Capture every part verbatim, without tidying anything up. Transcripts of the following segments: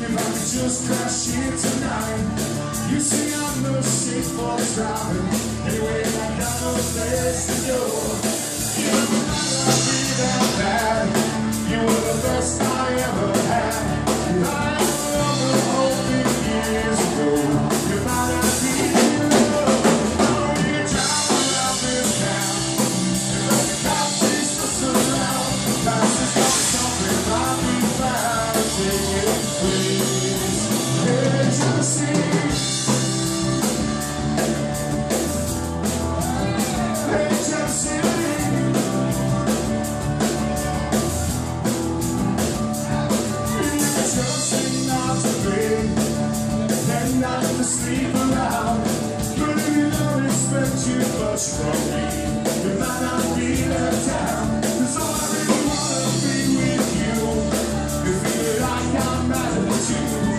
Just crash here tonight. You see I'm no shit for driving. Anyway, I got no place to go. You might not be that bad. You were the best I ever had. I remember hoping years ago. You might not be in love. Now you're driving around this town. And like the cop chased us around. That's just not something I'll be found. Take it free. Tennessee. Hey, Tennessee. You're trusting not to be, and not to sleep around. But if you don't expect too much from me, you might not be that down. 'Cause all I really wanna be with you. You feel like I'm mad at you.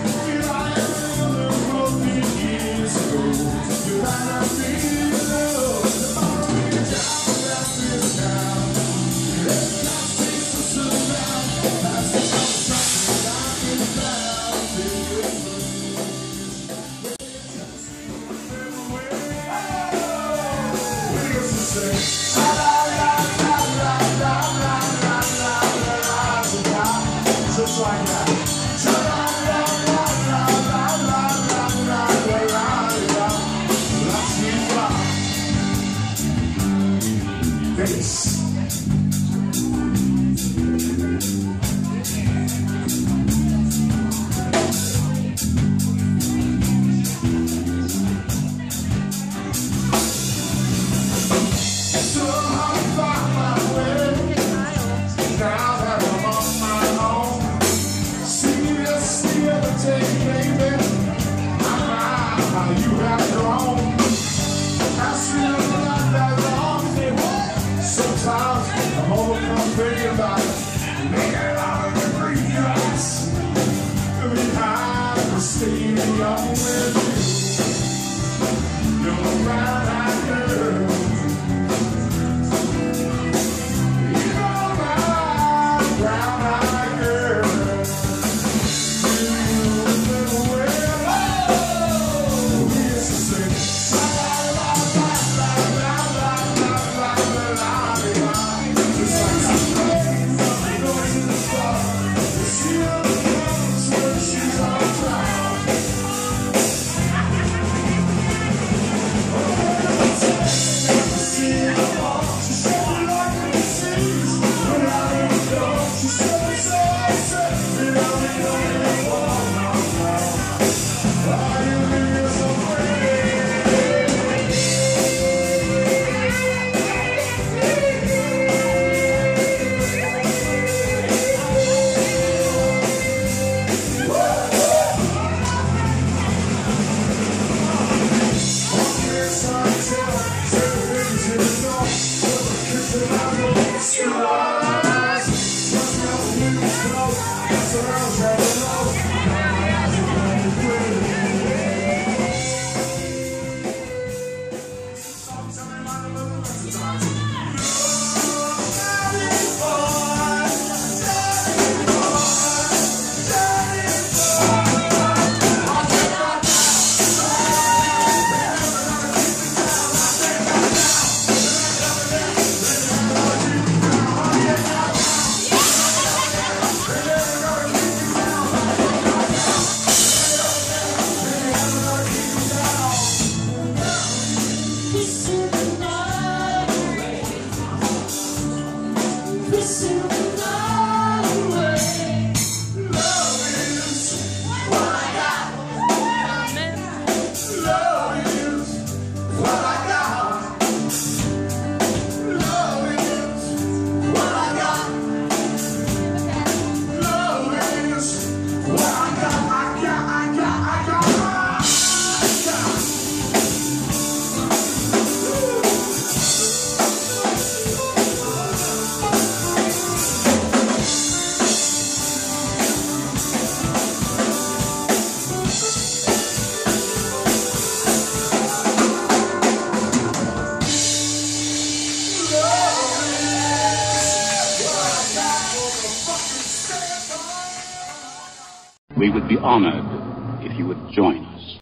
You might not be in love. Tomorrow you're down around this town. Let's not taste us around. That's the kind of something I can found. What do you have to say? La la la la la la la la la la la. Just like that. Face. So I find my way now that I'm on my own. See us the other day, baby. I'm out how you have grown. I still not that long. Sometimes I'm overcome thinking about it. Make it out of the green grass. Behind the stadium with you. You're a brown-eyed girl. You're my brown-eyed girl. You live well. Oh, we used to sing. We would be honored if you would join us.